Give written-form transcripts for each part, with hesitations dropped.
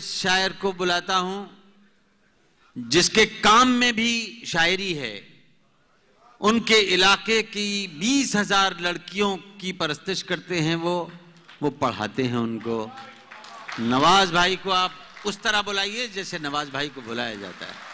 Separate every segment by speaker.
Speaker 1: उस शायर को बुलाता हूं जिसके काम में भी शायरी है। उनके इलाके की 20,000 लड़कियों की परस्तिश करते हैं वो पढ़ाते हैं उनको। नवाज भाई को आप उस तरह बुलाइए जैसे नवाज भाई को बुलाया जाता है।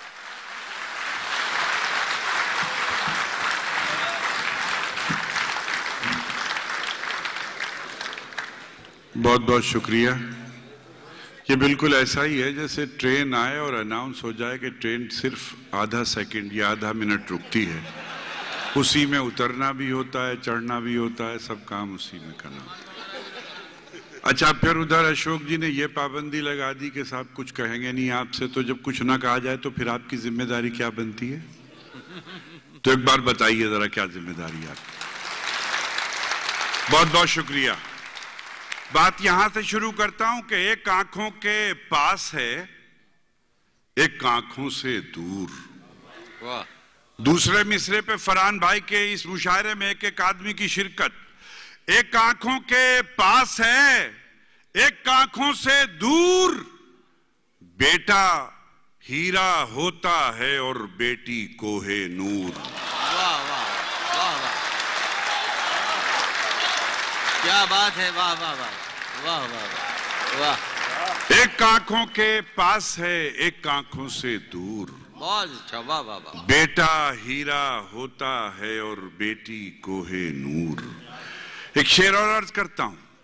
Speaker 2: बहुत बहुत शुक्रिया। ये बिल्कुल ऐसा ही है जैसे ट्रेन आए और अनाउंस हो जाए कि ट्रेन सिर्फ आधा सेकंड या आधा मिनट रुकती है, उसी में उतरना भी होता है, चढ़ना भी होता है, सब काम उसी में करना होता है। अच्छा, फिर उधर अशोक जी ने ये पाबंदी लगा दी कि साहब कुछ कहेंगे नहीं आपसे, तो जब कुछ ना कहा जाए तो फिर आपकी जिम्मेदारी क्या बनती है? तो एक बार बताइए जरा क्या जिम्मेदारी है आपकी। बहुत बहुत शुक्रिया। बात यहां से शुरू करता हूं कि एक आंखों के पास है, एक आंखों से दूर।
Speaker 1: वाह।
Speaker 2: दूसरे मिसरे पे फरहान भाई के इस मुशायरे में एक आदमी की शिरकत। एक आंखों के पास है, एक आंखों से दूर, बेटा हीरा होता है और बेटी कोहे नूर।
Speaker 1: वाह वाह वाह वाह, क्या बात है। वाह वाह वाह वाह वाह वाह।
Speaker 2: एक आंखों के पास है, एक आंखों से दूर,
Speaker 1: बहुत अच्छा। वाह वाह वाह।
Speaker 2: बेटा हीरा होता है और बेटी कोहे नूर। एक शेर और अर्ज करता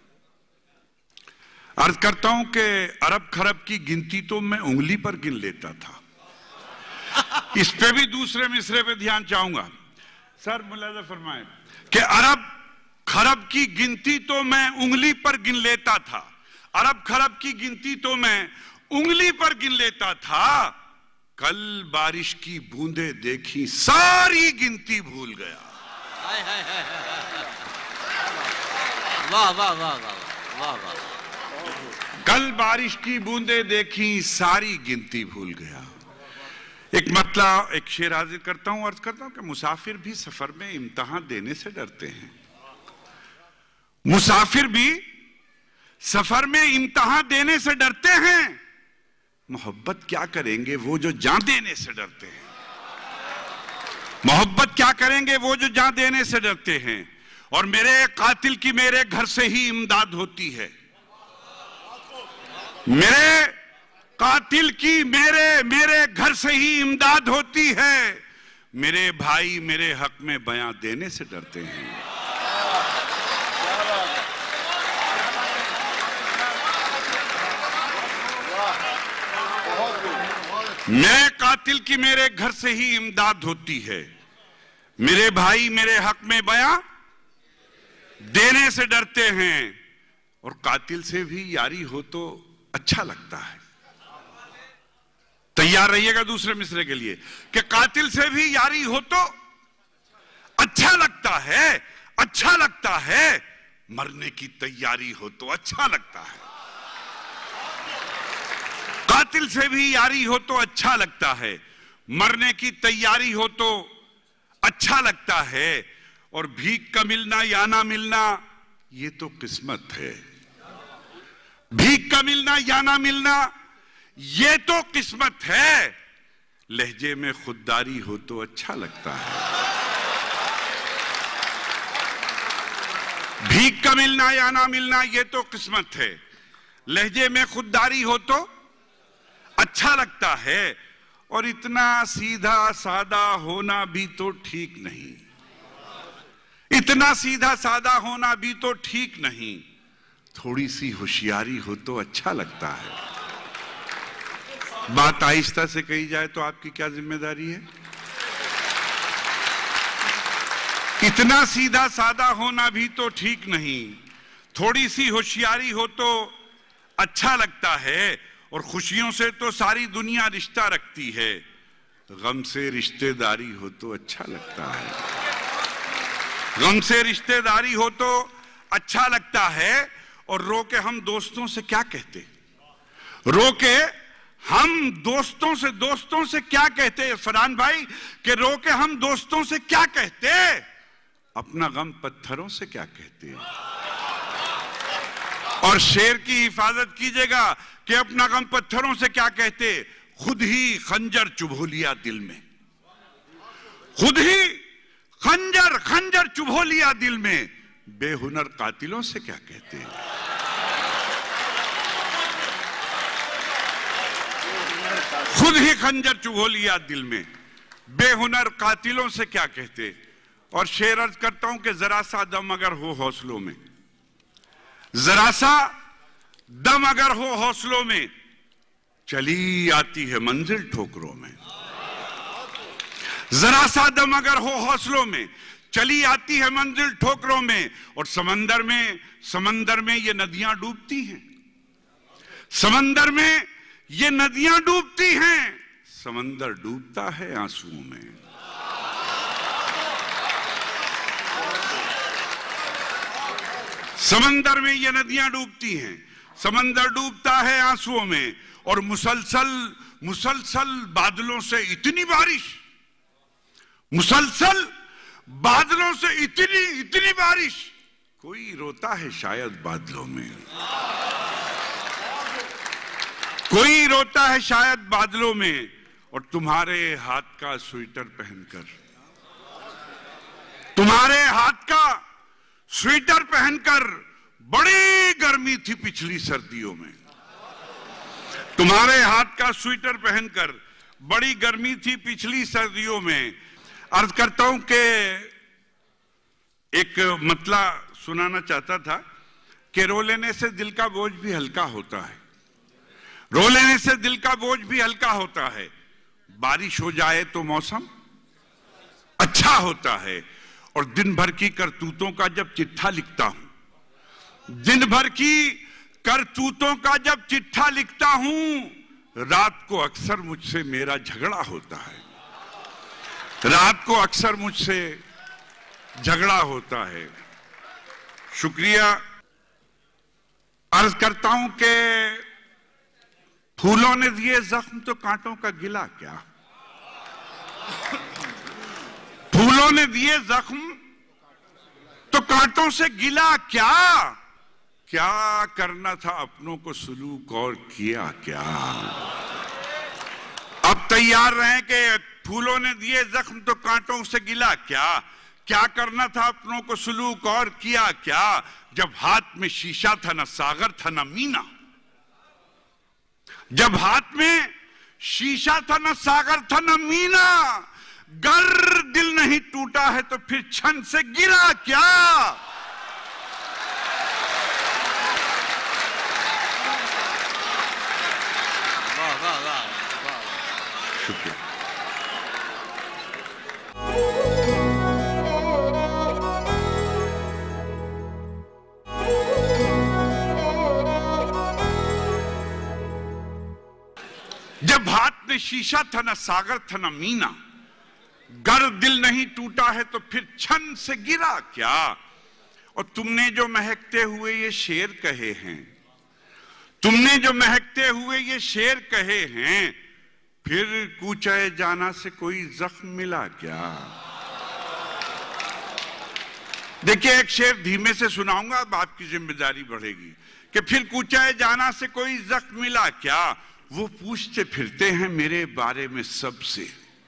Speaker 2: हूं कि अरब खरब की गिनती तो मैं उंगली पर गिन लेता था। इस पे भी दूसरे मिसरे पे ध्यान चाहूंगा। सर मुलाजा फरमाए कि अरब खरब की गिनती तो मैं उंगली पर गिन लेता था। अरब खरब की गिनती तो मैं उंगली पर गिन लेता था। कल बारिश की बूंदे देखी सारी गिनती भूल गया।
Speaker 1: वाह वाह वाह वाह वाह वाह।
Speaker 2: कल बारिश की बूंदे देखी सारी गिनती भूल गया। एक मतलब एक शेर हाजिर करता हूं, अर्ज करता हूं कि मुसाफिर भी सफर में इम्तिहान देने से डरते हैं। मुसाफिर भी सफर में इम्तिहान देने से डरते हैं। मोहब्बत क्या करेंगे वो जो जान देने से डरते हैं। मोहब्बत क्या करेंगे वो जो जान देने से डरते हैं। और मेरे कातिल की मेरे घर से ही इमदाद होती है। मेरे कातिल की मेरे घर से ही इमदाद होती है। मेरे भाई मेरे हक में बयां देने से डरते हैं। मेरे कातिल की मेरे घर से ही इमदाद होती है। मेरे भाई मेरे हक में बयां देने से डरते हैं। और कातिल से भी यारी हो तो अच्छा लगता है। तैयार रहिएगा दूसरे मिसरे के लिए कि कातिल से भी यारी हो तो अच्छा लगता है। अच्छा लगता है, मरने की तैयारी हो तो अच्छा लगता है। कातिल से भी यारी हो तो अच्छा लगता है, मरने की तैयारी हो तो अच्छा लगता है। और भीख का मिलना या ना मिलना ये तो किस्मत है। भीख का मिलना या ना मिलना ये तो किस्मत है। लहजे में खुददारी हो तो अच्छा लगता है। भीख का मिलना या ना मिलना ये तो किस्मत है। लहजे में खुददारी हो तो अच्छा लगता है। और इतना सीधा सादा होना भी तो ठीक नहीं। इतना सीधा सादा होना भी तो ठीक नहीं। थोड़ी सी होशियारी हो तो अच्छा लगता है। बात आहिस्ता से कही जाए तो आपकी क्या जिम्मेदारी है? इतना सीधा सादा होना भी तो ठीक नहीं। थोड़ी सी होशियारी हो तो अच्छा लगता है। और खुशियों से तो सारी दुनिया रिश्ता रखती है। गम से रिश्तेदारी हो तो अच्छा लगता है। गम से रिश्तेदारी हो तो अच्छा लगता है। और रो के हम दोस्तों से क्या कहते? रो के हम दोस्तों से क्या कहते फरहान भाई कि रो के हम दोस्तों से क्या कहते? अपना गम पत्थरों से क्या कहते? और शेर की हिफाजत कीजिएगा कि अपना गम पत्थरों से क्या कहते, खुद ही खंजर चुभो लिया दिल में, खुद ही खंजर चुभो लिया दिल में, बेहुनर कातिलों से क्या कहते। खुद ही खंजर चुभो लिया दिल में, बेहुनर कातिलों से क्या कहते। और शेर अर्ज करता हूं कि जरा सा दम अगर हो हौसलों में, जरा सा दम अगर हो हौसलों में, चली आती है मंजिल ठोकरों में। जरा सा दम अगर हो हौसलों में, चली आती है मंजिल ठोकरों में। और समंदर में ये नदियां डूबती हैं, समंदर में ये नदियां डूबती हैं, समंदर डूबता है आंसुओं में। समंदर में ये नदियां डूबती हैं, समंदर डूबता है आंसुओं में। और मुसलसल बादलों से इतनी बारिश, मुसलसल बादलों से इतनी बारिश, कोई रोता है शायद बादलों में, कोई रोता है शायद बादलों में। और तुम्हारे हाथ का स्वेटर पहनकर, तुम्हारे हाथ का स्वेटर पहनकर बड़ी गर्मी थी पिछली सर्दियों में, तुम्हारे हाथ का स्वेटर पहनकर बड़ी गर्मी थी पिछली सर्दियों में। अर्ज करता हूं कि एक मतला सुनाना चाहता था कि रो लेने से दिल का बोझ भी हल्का होता है, रो लेने से दिल का बोझ भी हल्का होता है। बारिश हो जाए तो मौसम अच्छा होता है। और दिन भर की करतूतों का जब चिट्ठा लिखता हूं, दिन भर की करतूतों का जब चिट्ठा लिखता हूं, रात को अक्सर मुझसे मेरा झगड़ा होता है, रात को अक्सर मुझसे झगड़ा होता है। शुक्रिया। अर्ज करता हूं कि फूलों ने दिए जख्म तो कांटों का गिला क्या, फूलों ने दिए जख्म तो कांटों से गिला क्या, क्या करना था अपनों को सलूक और किया क्या। अब तैयार रहें कि फूलों ने दिए जख्म तो कांटों से गिला क्या, क्या करना था अपनों को सलूक और किया क्या। जब हाथ में शीशा था न सागर था न मीना, जब हाथ में शीशा था न सागर था न मीना, गर दिल नहीं टूटा है तो फिर छन से गिरा क्या।
Speaker 1: वाह वाह वाह वाह।
Speaker 2: शुक्रिया। जब हाथ में शीशा था न सागर था न मीना, गर दिल नहीं टूटा है तो फिर छन से गिरा क्या। और तुमने जो महकते हुए ये शेर कहे हैं, तुमने जो महकते हुए ये शेर कहे हैं, फिर कूचे जाना से कोई जख्म मिला क्या। देखिए एक शेर धीमे से सुनाऊंगा, अब आपकी जिम्मेदारी बढ़ेगी कि फिर कूचे जाना से कोई जख्म मिला क्या। वो पूछते फिरते हैं मेरे बारे में सबसे,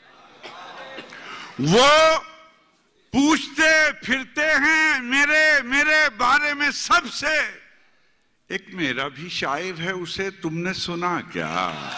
Speaker 2: वो पूछते फिरते हैं मेरे बारे में सबसे। एक मेरा भी शायर है उसे तुमने सुना क्या।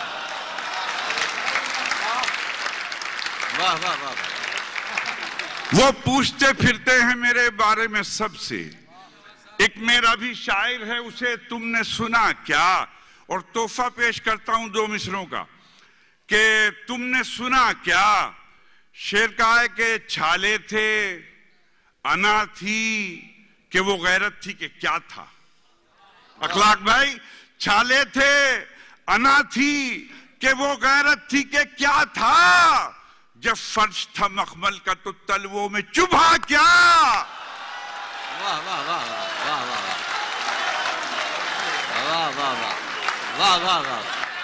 Speaker 1: वाह वाह वाह।
Speaker 2: वो पूछते फिरते हैं मेरे बारे में सबसे, एक मेरा भी शायर है उसे तुमने सुना क्या। और तोहफा पेश करता हूं दो मिसरों का कि तुमने सुना क्या। शेर का है कि छाले थे अना थी कि वो गैरत थी कि क्या था। अखलाक भाई, छाले थे अना थी कि वो गैरत थी कि क्या था। जब फर्श था मखमल का तो तलवों में चुभा क्या।
Speaker 1: वाह वाह वाह वाह वाह वाह वाह वाह वाह वाह वाह।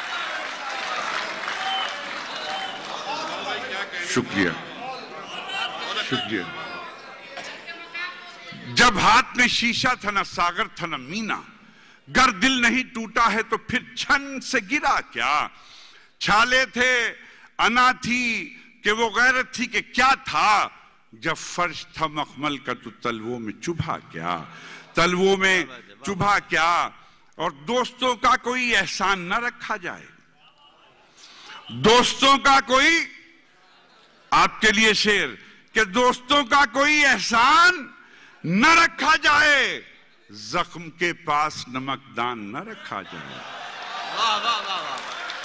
Speaker 2: शुक्रिया शुक्रिया। जब हाथ में शीशा था ना सागर था ना मीना, गर दिल नहीं टूटा है तो फिर छन से गिरा क्या। छाले थे अना थी कि वो गैरत थी कि क्या था। जब फर्श था मखमल का तो तलवों में चुभा क्या, तलवों में चुभा क्या। और दोस्तों का कोई एहसान न रखा जाए, दोस्तों का कोई, आपके लिए शेर, कि दोस्तों का कोई एहसान न रखा जाए, जख्म के पास नमकदान न रखा जाए।
Speaker 1: वाह वाह वाह वाह।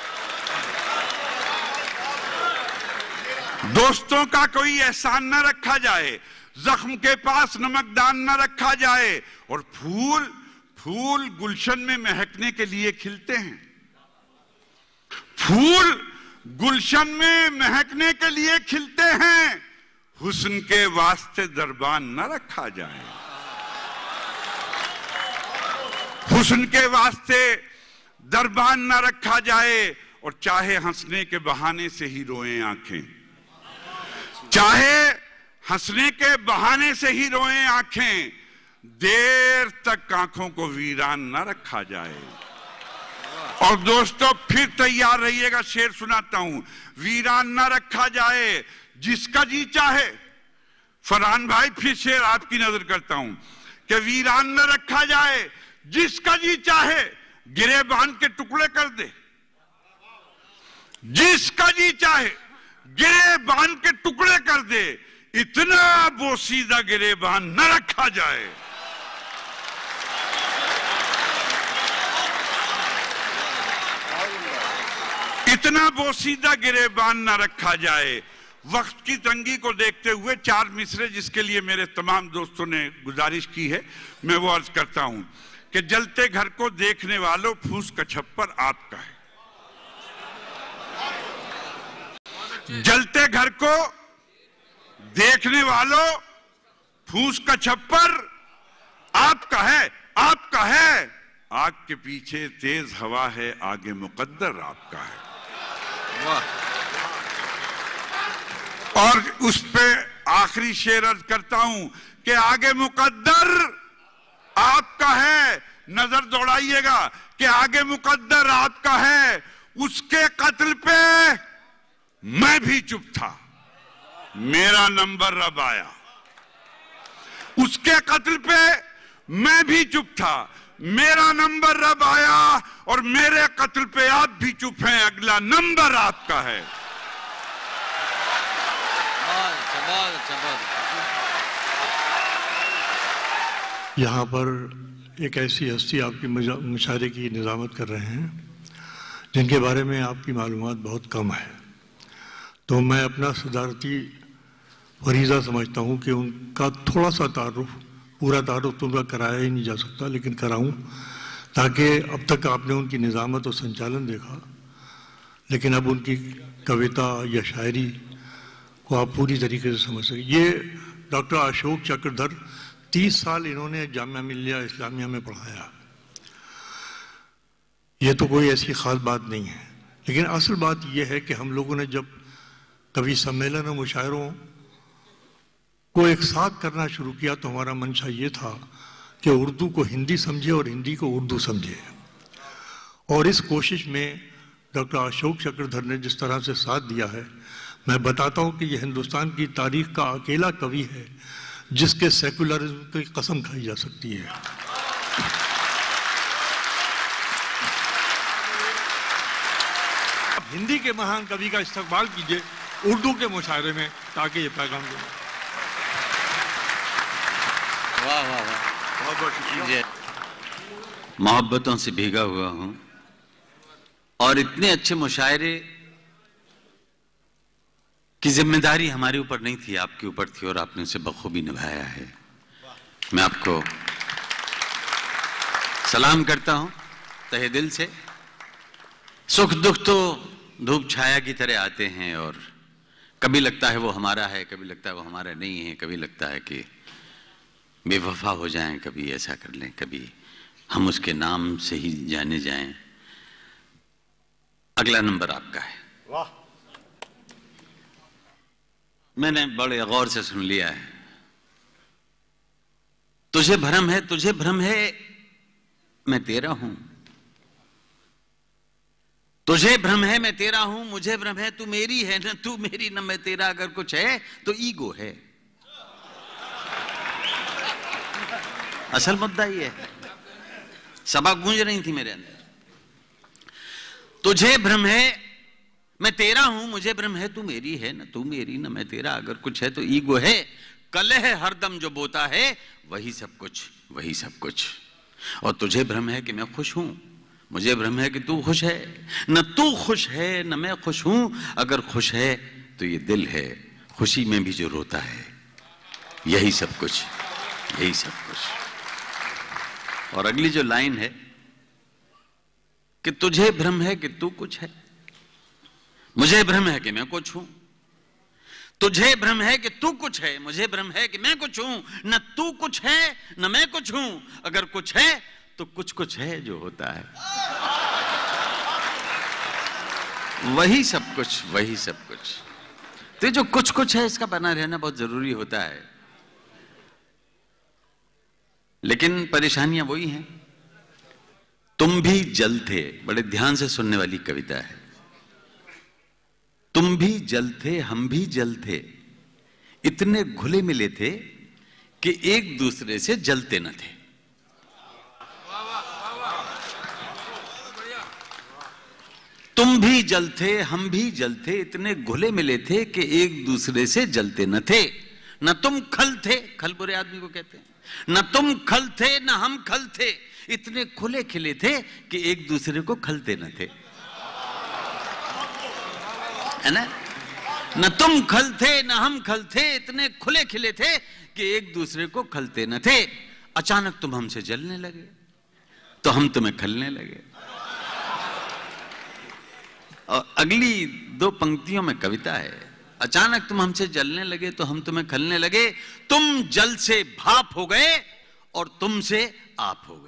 Speaker 2: दोस्तों का कोई एहसान न रखा जाए, जख्म के पास नमकदान न रखा जाए। और फूल, फूल गुलशन में महकने के लिए खिलते हैं, फूल गुलशन में महकने के लिए खिलते हैं। हुस्न के वास्ते दरबान न रखा जाए, हुस्न के वास्ते दरबान न रखा जाए। और चाहे हंसने के बहाने से ही रोएं आंखें, चाहे हंसने के बहाने से ही रोएं आंखें, देर तक आंखों को वीरान न रखा जाए। और दोस्तों फिर तैयार रहिएगा, शेर सुनाता हूं। वीरान न रखा जाए जिसका जी चाहे, फरहान भाई फिर शेर आपकी नजर करता हूं, कि वीरान न रखा जाए जिसका जी चाहे, गिरे बांध के टुकड़े कर दे। जिसका जी चाहे गिरे बांध के टुकड़े कर दे, इतना बोसीदा गिरे बांध न रखा जाए। इतना बोसीदा गिरेबान न रखा जाए। वक्त की तंगी को देखते हुए चार मिसरे जिसके लिए मेरे तमाम दोस्तों ने गुजारिश की है, मैं वो अर्ज करता हूं कि जलते घर को देखने वालों फूस का छप्पर आपका है। जलते घर को देखने वालों फूस का छप्पर आपका है, आपका है। आग के पीछे तेज हवा है, आगे मुकद्दर आपका है। और उस पे आखिरी शेर अर्ज करता हूं कि आगे मुकद्दर आपका है। नजर दौड़ाइएगा कि आगे मुकद्दर आपका है। उसके कत्ल पे मैं भी चुप था, मेरा नंबर अब आया। उसके कत्ल पे मैं भी चुप था, मेरा नंबर अब आया। और मेरे कत्ल पे आप भी चुप हैं, अगला नंबर आपका है।
Speaker 3: यहाँ पर एक ऐसी हस्ती आपकी मुशायरे की निज़ामत कर रहे हैं जिनके बारे में आपकी मालूमात बहुत कम है, तो मैं अपना सदारती फरीज़ा समझता हूँ कि उनका थोड़ा सा तारुफ, पूरा तारुफ तो उनका कराया ही नहीं जा सकता, लेकिन कराऊँ ताकि अब तक आपने उनकी निज़ामत और संचालन देखा, लेकिन अब उनकी कविता या शायरी को आप पूरी तरीके से समझ सकें। ये डॉक्टर अशोक चक्रधर 30 साल इन्होंने जामिया मिल्लिया इस्लामिया में पढ़ाया। ये तो कोई ऐसी ख़ास बात नहीं है, लेकिन असल बात यह है कि हम लोगों ने जब कवि सम्मेलन और मुशायरों को एक साथ करना शुरू किया तो हमारा मंशा ये था कि उर्दू को हिंदी समझे और हिंदी को उर्दू समझे। और इस कोशिश में डॉक्टर अशोक चक्रधर ने जिस तरह से साथ दिया है, मैं बताता हूँ कि यह हिंदुस्तान की तारीख का अकेला कवि है जिसके सेकुलरिज्म की कसम खाई जा सकती है। अब हिंदी के महान कवि का इस्तेमाल कीजिए उर्दू के मुशायरे में ताकि ये पैगाम दे।
Speaker 1: वाह वाह वाह, बहुत बहुत शुक्रिया। मोहब्बतों से भीगा हुआ हूं और इतने अच्छे मुशायरे की जिम्मेदारी हमारे ऊपर नहीं थी, आपके ऊपर थी और आपने उसे बखूबी निभाया है। मैं आपको सलाम करता हूं तहे दिल से। सुख दुख तो धूप छाया की तरह आते हैं और कभी लगता है वो हमारा है, कभी लगता है वो हमारा नहीं है, कभी लगता है कि बेवफा हो जाएं, कभी ऐसा कर लें, कभी हम उसके नाम से ही जाने जाएं। अगला नंबर आपका है।
Speaker 3: वाह,
Speaker 1: मैंने बड़े गौर से सुन लिया है। तुझे भ्रम है, तुझे भ्रम है मैं तेरा हूं, तुझे भ्रम है मैं तेरा हूं, मुझे भ्रम है तू मेरी है, न तू मेरी न मैं तेरा। अगर कुछ है तो ईगो है। असल मुद्दा ये है। सभा गूंज रही थी मेरे अंदर। तुझे भ्रम है मैं तेरा हूं, मुझे भ्रम है तू मेरी है, न तू मेरी न मैं तेरा। अगर कुछ है तो ईगो है। कलह हरदम जो बोता है वही सब कुछ, वही सब कुछ। और तुझे भ्रम है कि मैं खुश हूं, मुझे भ्रम है कि तू खुश है, न तू खुश है न मैं खुश हूं। अगर खुश है तो ये दिल है, खुशी में भी जो रोता है। यही सब कुछ, यही सब कुछ। और अगली जो लाइन है कि तुझे भ्रम है कि तू कुछ है, मुझे भ्रम है कि मैं कुछ हूं। तुझे भ्रम है कि तू कुछ है, मुझे भ्रम है कि मैं कुछ हूं। न तू कुछ है न मैं कुछ हूं। अगर कुछ है तो कुछ कुछ है जो होता है। वही सब कुछ, वही सब कुछ। तो जो कुछ कुछ है इसका बना रहना बहुत जरूरी होता है। लेकिन परेशानियां वही हैं। तुम भी जल थे, बड़े ध्यान से सुनने वाली कविता है। तुम भी जल थे हम भी जल थे, इतने घुले मिले थे कि एक दूसरे से जलते न थे। तुम भी जल थे हम भी जल थे, इतने घुले मिले थे कि एक दूसरे से जलते न थे। न तुम खल थे, खल बुरे आदमी को कहते हैं, न तुम खल थे न हम खल थे, इतने खुले खिले थे कि एक दूसरे को खलते न थे। है ना? न तुम खल थे न हम खल थे, इतने खुले खिले थे कि एक दूसरे को खलते न थे। अचानक तुम हमसे जलने लगे तो हम तुम्हें खलने लगे। और अगली दो पंक्तियों में कविता है। अचानक तुम हमसे जलने लगे तो हम तुम्हें खलने लगे। तुम जल से भाप हो गए और तुमसे आप हो गए।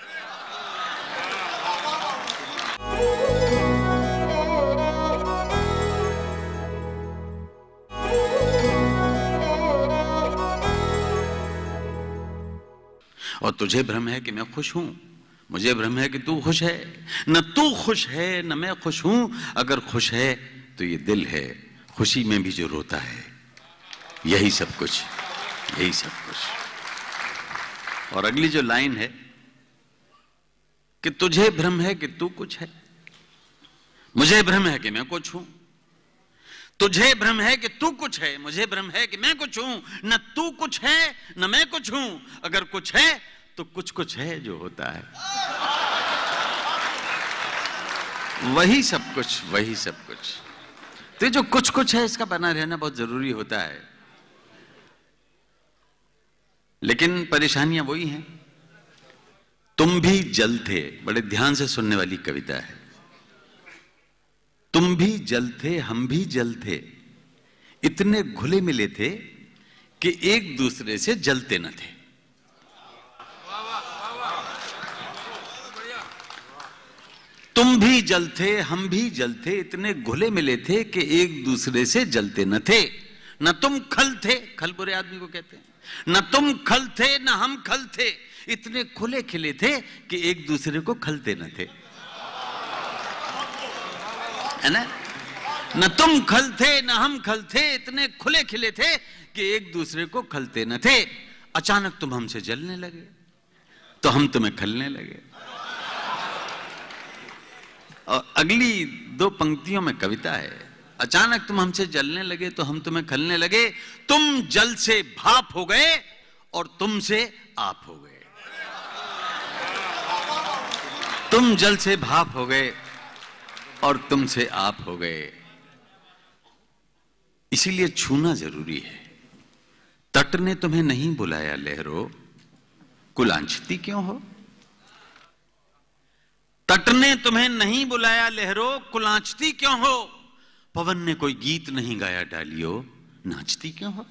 Speaker 1: और तुझे भ्रम है कि मैं खुश हूं, मुझे भ्रम है कि तू खुश है, न तू खुश है न मैं खुश हूं। अगर खुश है तो ये दिल है, खुशी में भी जो रोता है। यही सब कुछ, यही सब कुछ। और अगली जो लाइन है कि तुझे भ्रम है कि तू कुछ है, मुझे भ्रम है कि मैं कुछ हूं। तुझे भ्रम है कि तू कुछ है, मुझे भ्रम है कि मैं कुछ हूं। न तू कुछ है न मैं कुछ हूं। अगर कुछ है तो कुछ कुछ है जो होता है। वही सब कुछ, वही सब कुछ। तो जो कुछ कुछ है इसका बना रहना बहुत जरूरी होता है। लेकिन परेशानियां वही हैं। तुम भी जल थे, बड़े ध्यान से सुनने वाली कविता है। तुम भी जल थे हम भी जल थे, इतने घुले मिले थे कि एक दूसरे से जलते न थे। तुम भी जल थे हम भी जल थे, इतने घुले मिले थे कि एक दूसरे से जलते न थे। न तुम खल थे, खल बुरे आदमी को कहते हैं, न तुम खल थे न हम खल थे, इतने खुले खिले थे कि एक दूसरे को खलते न थे। है ना? न तुम खल थे न हम खल थे, इतने खुले खिले थे कि एक दूसरे को खलते न थे। अचानक तुम हमसे जलने लगे तो हम तुम्हें खलने लगे। और अगली दो पंक्तियों में कविता है। अचानक तुम हमसे जलने लगे तो हम तुम्हें खलने लगे। तुम जल से भाप हो गए और तुमसे आप हो गए। तुम जल से भाप हो गए और तुमसे आप हो गए। इसीलिए छूना जरूरी है। तट ने तुम्हें नहीं बुलाया लहरों, कुलांचती क्यों हो? तट ने तुम्हें नहीं बुलाया लहरों, कुलांचती क्यों हो? पवन ने कोई गीत नहीं गाया डालियों, नाचती क्यों हो?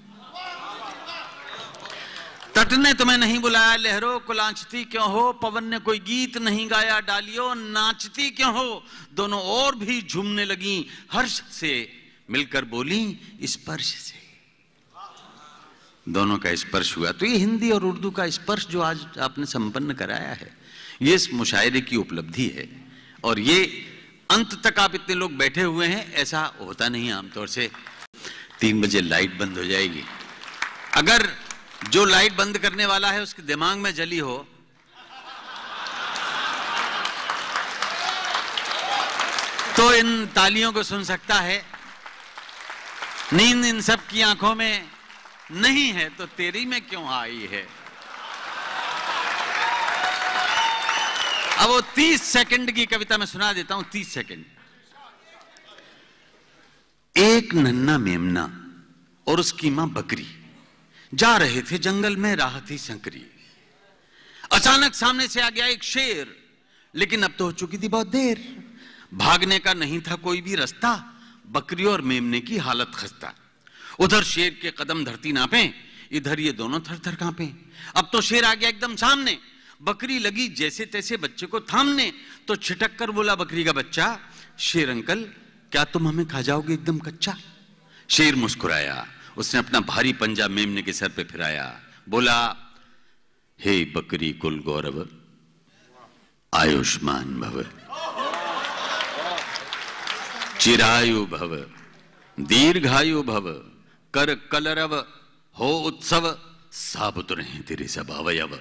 Speaker 1: तट ने तुम्हें नहीं बुलाया लहरों, कुलांचती क्यों हो? पवन ने कोई गीत नहीं गाया डालियों, नाचती क्यों हो? दोनों और भी झूमने लगी हर्ष से, मिलकर बोली स्पर्श से। दोनों का स्पर्श हुआ। तो ये हिंदी और उर्दू का स्पर्श जो आज आपने संपन्न कराया है, ये इस मुशायरे की उपलब्धि है। और ये अंत तक आप इतने लोग बैठे हुए हैं, ऐसा होता नहीं आमतौर से। 3 बजे लाइट बंद हो जाएगी। अगर जो लाइट बंद करने वाला है उसके दिमाग में जली हो तो इन तालियों को सुन सकता है। नींद इन सब की आंखों में नहीं है तो तेरी में क्यों आई है। अब वो 30 सेकंड की कविता में सुना देता हूं। 30 सेकंड। एक नन्हा मेमना और उसकी मां बकरी जा रहे थे जंगल में, राह थी संकरी। अचानक सामने से आ गया एक शेर, लेकिन अब तो हो चुकी थी बहुत देर। भागने का नहीं था कोई भी रास्ता, बकरी और मेमने की हालत खस्ता। उधर शेर के कदम धरती नापे, इधर ये दोनों थर थर कांपे। अब तो शेर आ गया एकदम सामने, बकरी लगी जैसे तैसे बच्चे को थामने। तो छिटक कर बोला बकरी का बच्चा, शेर अंकल क्या तुम हमें खा जाओगे एकदम कच्चा। शेर मुस्कुराया, उसने अपना भारी पंजा मेमने के सर पे फिराया, बोला हे बकरी कुल गौरव आयुष्मान भव, चिरायु भव, दीर्घायु भव, कर कलरव हो उत्सव, साबुत रहे तेरे सब अवयव।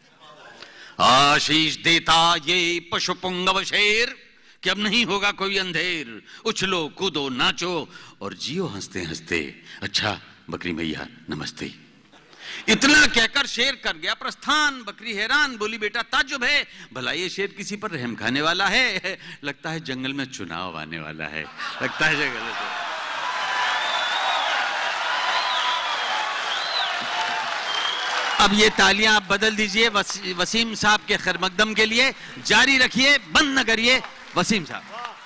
Speaker 1: आशीष देता ये पशु पुंगव शेर कि अब नहीं होगा कोई अंधेर। उछलो कूदो नाचो और जियो हंसते हंसते। अच्छा बकरी भैया नमस्ते। इतना कहकर शेर कर गया प्रस्थान। बकरी हैरान, बोली बेटा ताज्जुब है, भला ये शेर किसी पर रहम खाने वाला है? लगता है जंगल में चुनाव आने वाला है। लगता है जंगल में। अब ये तालियां आप बदल दीजिए वसीम साहब के खैर मकदम के लिए। जारी रखिए, बंद न करिए। वसीम साहब।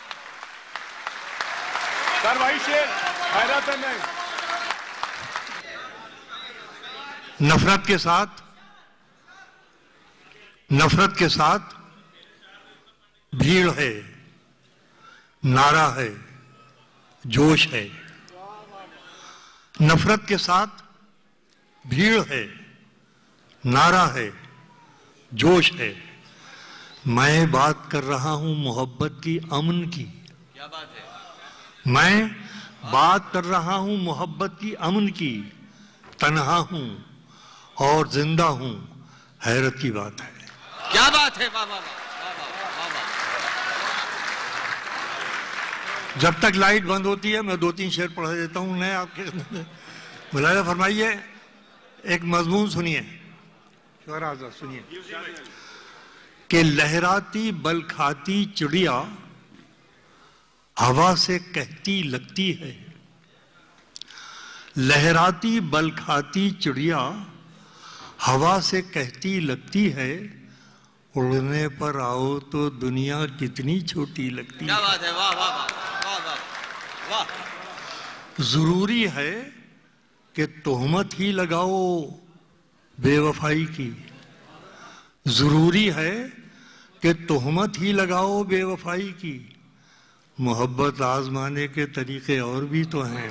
Speaker 4: सर भाई शेर हैरत है। मैं
Speaker 3: नफरत के साथ भीड़ है, नारा है, जोश है। नफरत के साथ भीड़ है, नारा है, जोश है। मैं बात कर रहा हूं मोहब्बत की, अमन की।
Speaker 1: क्या बात है?
Speaker 3: मैं बात कर रहा हूं मोहब्बत की, अमन की। तन्हा हूं और जिंदा हूं, हैरत की बात है।
Speaker 1: क्या बात है? वाह वाह वाह वाह।
Speaker 3: जब तक लाइट बंद होती है मैं 2-3 शेर पढ़ा देता हूं नए आपके। मुलायजा फरमाइए, एक मजमून सुनिए, सुनिए कि लहराती बल खाती चिड़िया हवा से कहती लगती है। लहराती बल खाती चिड़िया हवा से कहती लगती है, उड़ने पर आओ तो दुनिया कितनी छोटी लगती है।
Speaker 1: क्या बात है? वाह वाह वाह वाह वाह।
Speaker 3: जरूरी है कि तोहमत ही लगाओ बेवफाई की। जरूरी है कि तोहमत ही लगाओ बेवफाई की। मोहब्बत आजमाने के तरीके और भी तो हैं।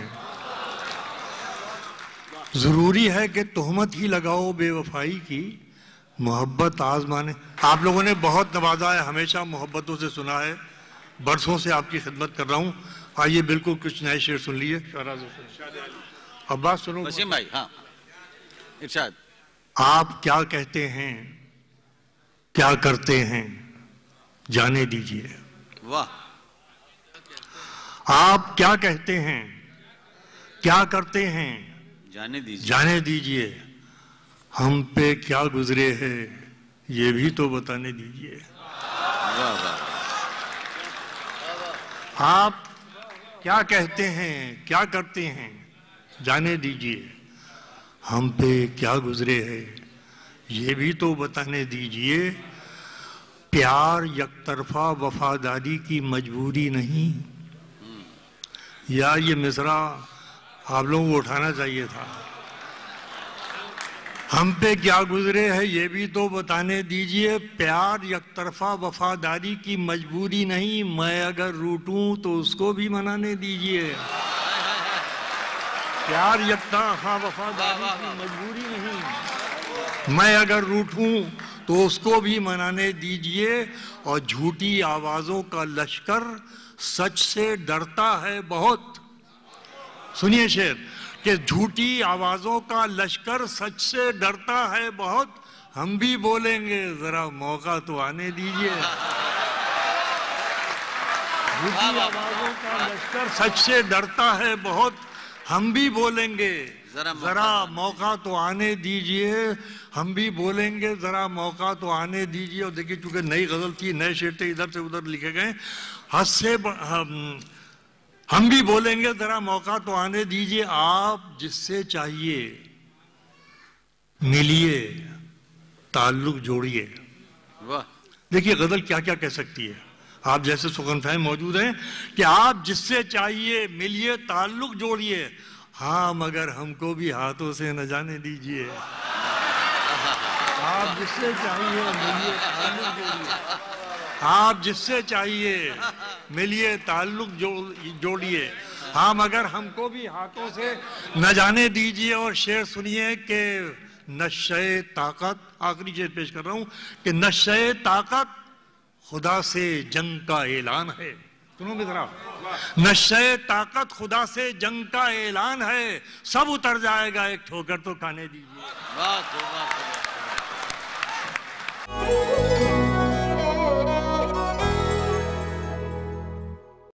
Speaker 3: जरूरी है कि तोहमत ही लगाओ बेवफाई की। मोहब्बत आजमाने। आप लोगों ने बहुत नवाजा है, हमेशा मोहब्बतों से सुना है, बरसों से आपकी खिदमत कर रहा हूं। आइए बिल्कुल कुछ नए शेर सुन लिए। अब बात सुनो
Speaker 1: वसीम भाई। हाँ इरशाद।
Speaker 3: आप क्या कहते हैं, क्या करते हैं, जाने दीजिए।
Speaker 1: वाह।
Speaker 3: आप क्या कहते हैं, क्या करते हैं,
Speaker 1: जाने दीजिए।
Speaker 3: जाने दीजिए। हम पे क्या गुजरे हैं ये भी तो बताने दीजिए।
Speaker 1: वाह वाह।
Speaker 3: आप क्या कहते हैं, क्या करते हैं, जाने दीजिए। हम पे क्या गुजरे हैं ये भी तो बताने दीजिए। प्यार यकतरफा वफादारी की मजबूरी नहीं। यार ये मिसरा आप लोगों को उठाना चाहिए था। हम पे क्या गुजरे है ये भी तो बताने दीजिए। प्यार यकतरफा वफादारी की मजबूरी नहीं। मैं अगर रूठूं तो उसको भी मनाने दीजिए। प्यार यकता हाँ वफादारी की मजबूरी नहीं। मैं अगर रूठूं तो उसको भी मनाने दीजिए, और झूठी आवाजों का लश्कर सच से डरता है बहुत। सुनिए शेर कि झूठी आवाजों का लश्कर सच से डरता है बहुत, हम भी बोलेंगे जरा मौका तो आने दीजिए। झूठी आवाजों का लश्कर सच से डरता है बहुत, हम भी बोलेंगे जरा मौका तो आने दीजिए। हम भी बोलेंगे जरा मौका तो आने दीजिए। और देखिए चूंकि नई गजल थी, नए शेर थे, इधर से उधर लिखे गए। हद से हम भी बोलेंगे जरा मौका तो आने दीजिए। आप जिससे चाहिए मिलिए, ताल्लुक जोड़िए। देखिए गजल क्या क्या कह सकती है। आप जैसे सुगंधाएं मौजूद हैं कि आप जिससे चाहिए मिलिए, ताल्लुक जोड़िए। हाँ मगर हमको भी हाथों से न जाने दीजिए। आप जिससे चाहिए मिलिए, ताल्लुक जोड़िए। आप जिससे चाहिए मिलिए, ताल्लुक जोड़िए। हाँ मगर हमको भी हाथों से न जाने दीजिए। और शेर सुनिए कि नशे ताकत, आखिरी शेर पेश कर रहा हूं कि नशे ताकत खुदा से जंग का ऐलान है। सुनोगे जरा, नशे ताकत खुदा से जंग का ऐलान है, सब उतर जाएगा एक ठोकर तो खाने दीजिए।